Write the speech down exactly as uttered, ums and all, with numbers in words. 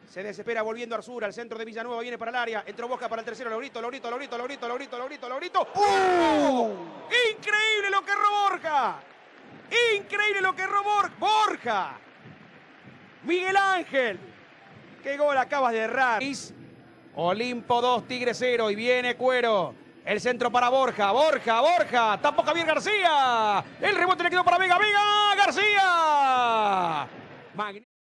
Se desespera volviendo Arzura, al centro de Villanueva, viene para el área. Entró Boca para el tercero, Laurito, Laurito, Laurito, Laurito, Laurito, Laurito, Laurito. ¡Oh! ¡Increíble lo que erró Borja! ¡Increíble lo que erró Borja! Miguel Ángel. ¡Qué gol acabas de errar! Olimpo dos, Tigre cero y viene Cuero. El centro para Borja, Borja, Borja. Tapó Javier García. El rebote le quedó para Vega, Vega, García. Magnífico.